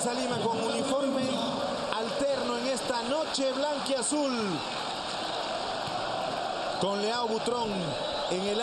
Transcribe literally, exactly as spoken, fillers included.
Alianza Lima con uniforme alterno en esta noche blanquiazul, con Leao Butrón en el